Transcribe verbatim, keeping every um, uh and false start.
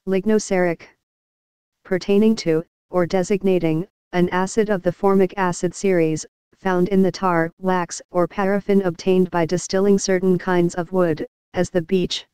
Lignoceric. Pertaining to, or designating, an acid of the formic acid series, found in the tar, wax or paraffin obtained by distilling certain kinds of wood, as the beech,